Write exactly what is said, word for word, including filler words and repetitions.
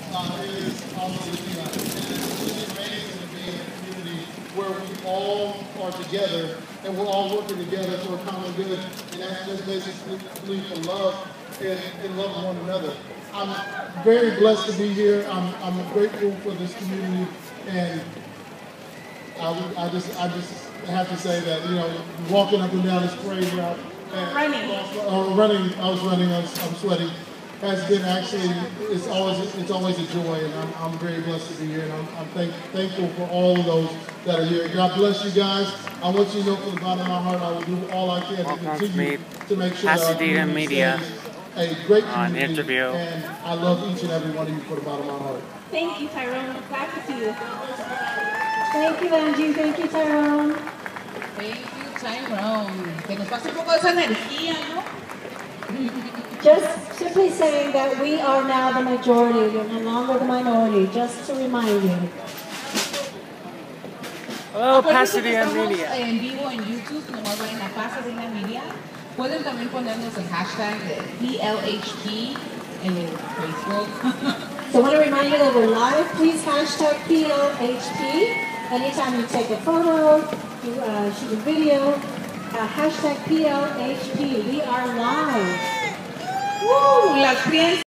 uh, is Pasadena. And it's really amazing to be in a community where we all are together and we're all working together for a common good. And that's just basically belief in love and, and love one another. I'm very blessed to be here. I'm, I'm grateful for this community, and I, I just I just have to say that, you know, walking up and down this parade route, and running, uh, running, I was running, I was, I'm sweating, has been actually, it's always it's always a joy, and I'm, I'm very blessed to be here, and I'm, I'm thank, thankful for all of those that are here. God bless you guys. I want you to know from the bottom of my heart, I will do all I can to continue to make sure that our Pasadena media a great on community, interview. And I love each and every one of you from the bottom of my heart. Thank you, Tyrone. Back to you. Thank you, Angie. Thank you, Tyrone. Thank you, Tyrone. Que nos pase un poco de esa energía, ¿no? Just simply saying that we are now the majority. We're no longer the minority. Just to remind you. Hello, Pasadena media. En vivo en YouTube, nomás vayan a Pasadena media. Pueden también ponernos el hashtag de P L H P en el Facebook. So I want to remind you that we're live. Please hashtag P L H P. Anytime you take a photo, you uh, shoot a video, uh, hashtag P L H P. We are live. Woo! Las